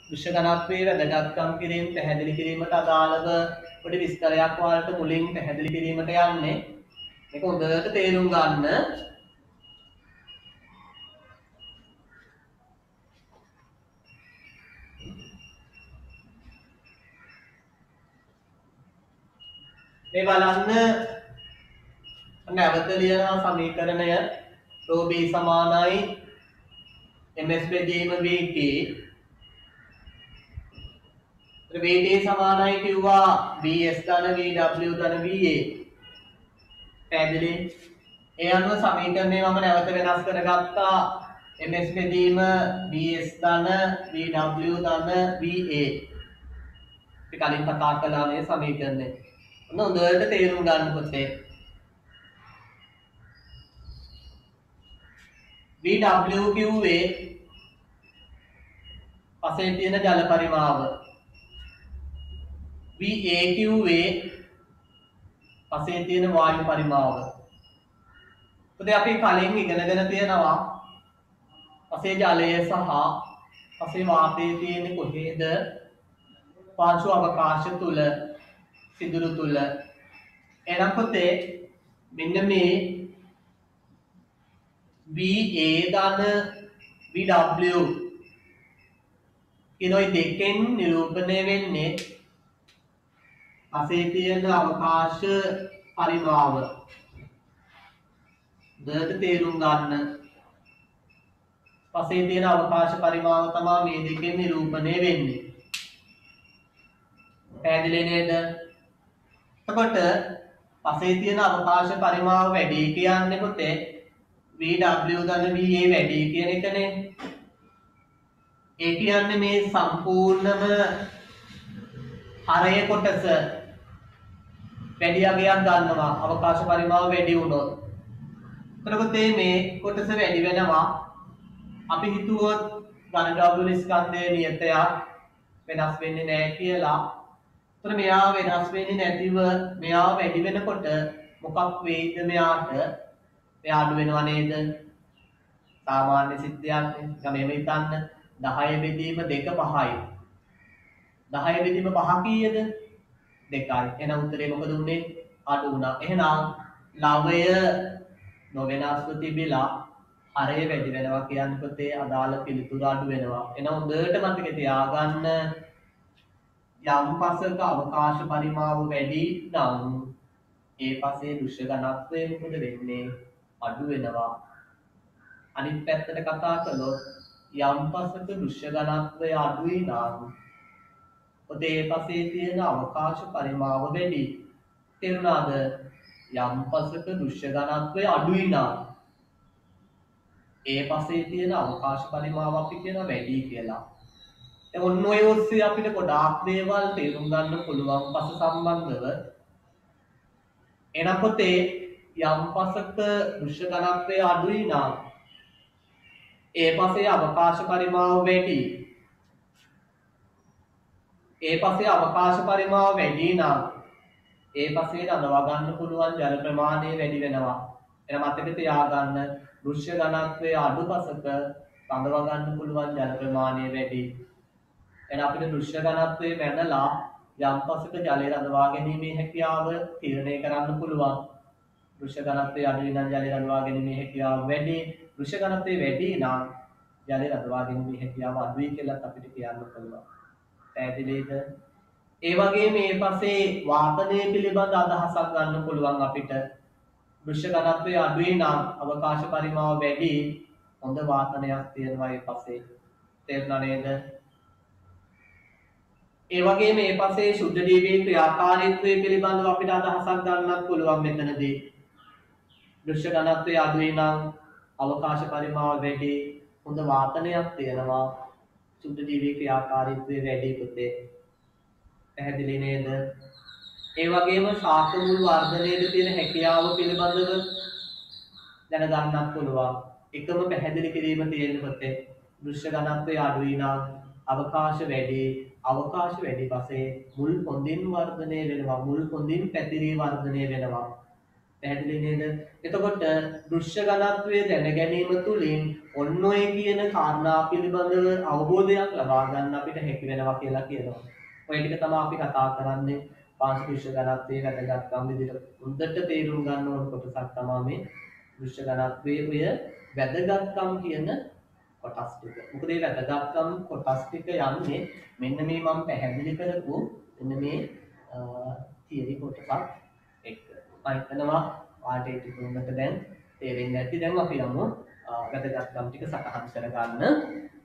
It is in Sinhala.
දෘශ්‍ය ඝනත්වයේ වැදගත්කම් කිරීම පැහැදිලි කිරීමට අදාළව පොඩි විස්තරයක් ඔයාලට මුලින් පැහැදිලි කිරීමට යන්නේ. මේක හොඳට තේරුම් ගන්න. මේ බලන්න නැවත ලියන සමීකරණය ρ b සමානයි ms බෙදීම vt vt සමානයි කිව්වා vs ධන vw ධන va පැහැදිලි. ඒ අනුව සමීකරණය මම නැවත වෙනස් කරගත්තා ms බෙදීම vs ධන vw ධන va. අපි කලින් කතා කළා මේ සමීකරණය. හොඳට තේරුම් ගන්න පුතේ. vw කිව්වේ පසේ තියෙන ජල පරිමාව. va කිව්වේ පසේ තියෙන වායු පරිමාව. පුතේ අපි කලින් ඉගෙනගෙන තියෙනවා පසේ ජලය සහ පසේ වාතයේ තියෙන කොහෙද? පාංශු අවකාශ තුල සිදුරු තුල. එහෙනම් පුතේ මෙන්න මේ va ධන vw කිනෝයි දෙකෙන් නිරූපණය වෙන්නේ පසේ තියෙන අවකාශ පරිමාව. දෙයට තේරුම් ගන්න. පසේ තියෙන අවකාශ පරිමාව තමයි මේ දෙකෙන් නිරූපණය වෙන්නේ. පැහැදිලි නේද? එතකොට පසේ තියෙන අවකාශ පරිමාව වැඩි කියන්නේ පුතේ vw ධන va වැඩි කියන එකනේ. ඒ කියන්නේ මේ සම්පූර්ණම හරය කොටස වැඩි අගයක් ගන්නවා අවකාශ පරිමාව වැඩි වුණොත්. එතකොට මේ කොටස වැඩි වෙනවා. අපි හිතුවොත් ඝන ද්‍රව්‍ය ස්කන්ධයේ නියතයක් වෙනස් වෙන්නේ නැහැ කියලා. එතකොට මෙයා වෙනස් වෙන්නේ නැතිව මෙයා වැඩි වෙනකොට මොකක් වෙයිද මෙයාට? මෙයා අඩු වෙනව නේද? සාමාන්‍ය සිද්ධියක් නේ. මේව හිතන්න 10 බෙදීම 2 5යි. 10 බෙදීම 5 කීයද? 2යි. එහෙනම් උත්තරේ මොකද උනේ? අඩු වුණා. එහෙනම් ලවය නොවෙනස්ව තිබිලා හරය වැඩි වෙනවා කියන්නේ පුතේ අදාළ පිළිතුර අඩු වෙනවා. එහෙනම් හොඳට මතක තියාගන්න යම් පසක අවකාශ පරිමාව වැඩි නම් ඒ පසේ දෘශ්‍ය ඝනත්වය මොකද වෙන්නේ? අඩු වෙනවා. අනිත් පැත්තට කතා කළොත් යම් පසක දෘශ්‍ය ඝනත්වය අඩුයි නම් ඔතේ පසේ තියෙන අවකාශ පරිමාව වැඩි. තේරුණාද? යම් පසක දෘශ්‍ය ඝනත්වය අඩුයි නම් ඒ පසේ තියෙන අවකාශ පරිමාව අපි කියන වැඩි කියලා. දැන් ඔන්න ඔය ඔස්සේ අපිට ගොඩාක් දේවල් තේරුම් ගන්න පුළුවන් පස සම්බන්ධව. එනම් පොතේ යම් පසක දෘශ්‍ය ඝනත්වය අඩුයි නම් ඒ පසේ අවකාශ පරිමාව වැඩි. ඒ පසේ අවකාශ පරිමාව වැඩි නම් ඒ පසේ රඳවා ගන්න පුළුවන් ජල ප්‍රමාණය වැඩි වෙනවා. එහෙනම් මතක තියාගන්න දෘශ්‍ය ඝනත්වයේ අඩු පසක රඳවා ගන්න පුළුවන් ජල ප්‍රමාණය වැඩි. එහෙනම් අපිට දෘශ්‍ය ඝනත්වයේ මැනලා යම් පසක ජලය රඳවා ගැනීමේ හැකියාව තීරණය කරන්න පුළුවන්. දෘශ්‍ය ඝනත්වයේ අඩු නම් ජලය රඳවා ගැනීමේ හැකියාව වැඩි. දෘශ්‍ය ඝනත්වයේ වැඩි නම් ජලය රඳවා ගැනීමේ හැකියාව අඩුයි කියලා අපිට කියන්න පුළුවන්. පැහැදිලිද? ඒ වගේම මේ පස්සේ වාතනය පිළිබඳ අදහසක් ගන්න පුළුවන් අපිට. දෘශ්‍ය ඝනත්වයේ අඩුයි නම් අවකාශ පරිමාව වැඩි. හොඳ වාතනයක් තියෙනවා මේ පස්සේ. තේරුණා නේද? ඒ වගේම මේ පස්සේ ශුද්ධ ජීවී ක්‍රියාකාරීත්වය පිළිබඳව අපිට අදහසක් ගන්නත් පුළුවන් මෙතනදී. දෘශ්‍ය ඝනත්වයේ අඩුයි නම් අවකාශ පරිමාව වැඩි. හොඳ වාතනයක් තියෙනවා. ශුද්ධ ජීවී ක්‍රියාකාරීත්වය වැඩි පුතේ. පැහැදිලි නේද? ඒ වගේම ශාක මුල් වර්ධනයේදී තියෙන හැකියාව පිළිබඳව දැනගන්නත් පුළුවන්. එකම පැහැදිලි කිරීම තියෙන පුතේ. දෘශ්‍ය ඝනත්වයේ අඩුයි නම් අවකාශ වැඩි. අවකාශ වැඩි පස්සේ මුල් හොඳින් වර්ධනය වෙනවා. මුල් හොඳින් පැතිරී වර්ධනය වෙනවා. පැහැදිලි නේද? එතකොට දෘශ්‍ය ඝනත්වයේ දැන ගැනීම තුළින් ඔන්න ඔය කියන කාරණා පිළිබඳව අවබෝධයක් ලබා ගන්න අපිට හැකි වෙනවා කියලා කියනවා. ඔය ටික තමයි අපි කතා කරන්නේ පාංශු දෘශ්‍ය ඝනත්වයේ වැදගත්කම් විදිහට. හොඳට තේරුම් ගන්න ඕන කොටසක් තමයි මේ දෘශ්‍ය ඝනත්වයේ ඔය වැදගත්කම් කියන කොටස් ටික. මොකද මේ වැදගත්කම් කොටස් ටික යන්නේ මෙන්න මේ මම පැහැදිලි කරපු මෙන්න මේ තියරි කොටසක් එක්ක. මම හිතනවා ඔයාලට ඒ ටික උනට දැන් තේරෙන්නේ නැති. දැන් අපි යමු වැදගත්කම් ටික සටහන් කරගන්න.